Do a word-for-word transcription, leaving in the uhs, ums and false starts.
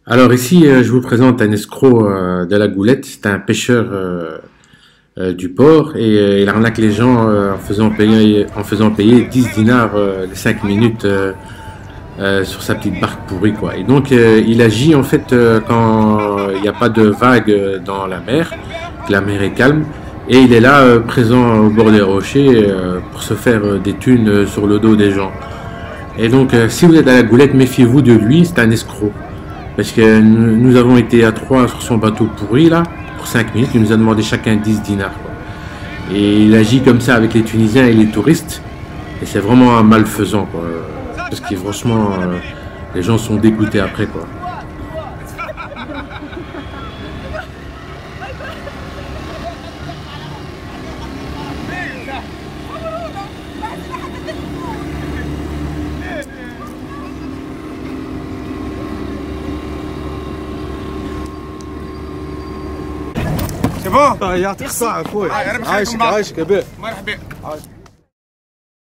Alors ici, euh, je vous présente un escroc euh, de la Goulette. C'est un pêcheur euh, euh, du port et euh, il arnaque les gens euh, en faisant payer, en faisant payer dix dinars euh, les cinq minutes euh, euh, sur sa petite barque pourrie, quoi. Et donc euh, il agit en fait euh, quand il n'y a pas de vagues euh, dans la mer, que la mer est calme. Et il est là euh, présent au bord des rochers euh, pour se faire euh, des thunes euh, sur le dos des gens. Et donc euh, si vous êtes à la Goulette, méfiez-vous de lui, c'est un escroc. Parce que nous, nous avons été à trois sur son bateau pourri, là, pour cinq minutes. Il nous a demandé chacun dix dinars, quoi. Et il agit comme ça avec les Tunisiens et les touristes. Et c'est vraiment un malfaisant, quoi. Parce que franchement, euh, les gens sont dégoûtés après, quoi. C'est bon. يعطيك الصحة خويا. عايشك عايشك عايشك يا بيه. مرحبا.